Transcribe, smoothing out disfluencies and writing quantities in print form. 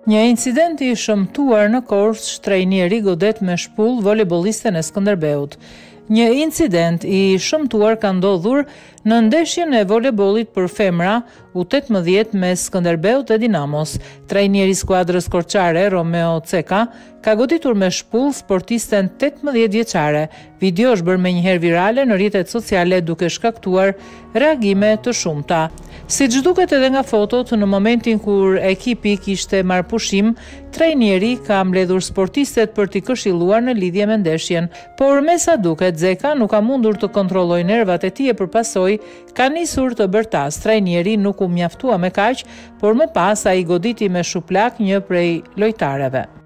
Një incident i shëmtuar në Korçë, trajneri godet me shpull volejbollisten e Skënderbeut. Një incident i shëmtuar ka ndodhur në ndeshjen e volejbollit për femra U18 me Skënderbeut e Dinamos. Trajneri i skuadrës korçare Romeo Ceka ka goditur me shpull sportisten 18 vjeçare. Video është bërë menjëherë virale në rrjetet sociale duke shkaktuar reagime të shumta. Siç duket edhe nga fotot, në momentin kur ekipi kishte marrë pushim, trajneri ka mbledhur sportistet për t'i këshilluar në lidhje me ndeshjen, por me sa duket Zeka nuk ka mundur të kontrollojë nervat e tij e përpasoj ka nisur të bërtas. Trajneri nuk u mjaftua me kaq, por më pas ai goditi me shuplak një prej lojtareve.